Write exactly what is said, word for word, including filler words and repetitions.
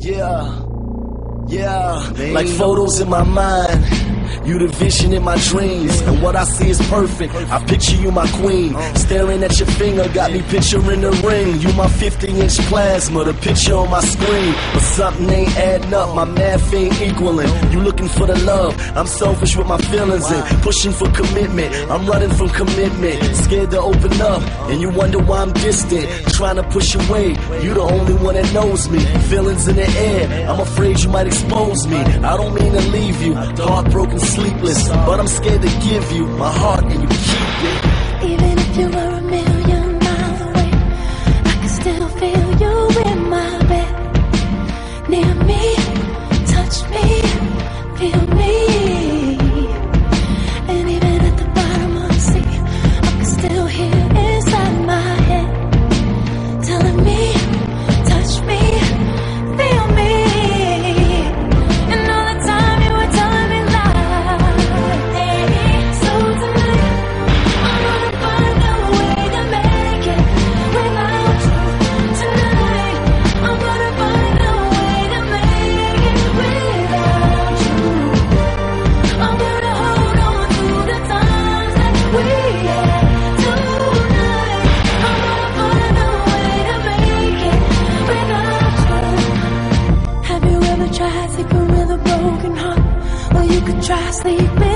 Yeah, yeah, like photos in my mind. You the vision in my dreams, and what I see is perfect. I picture you my queen, staring at your finger, got me picturing the ring. You my fifty inch plasma, the picture on my screen. But something ain't adding up, my math ain't equaling. You looking for the love, I'm selfish with my feelings and pushing for commitment. I'm running from commitment, scared to open up, and you wonder why I'm distant, trying to push away. You the only one that knows me, feelings in the air, I'm afraid you might expose me. I don't mean to leave you, heartbroken, sleepless, but I'm scared to give you my heart and you keep it. Even if you were a million miles away, I can still feel you in my bed. Near me, touch me, feel me. And even at the bottom of the sea, I can still hear inside my head telling me, touch me, feel me. And all the time you were telling me try sleeping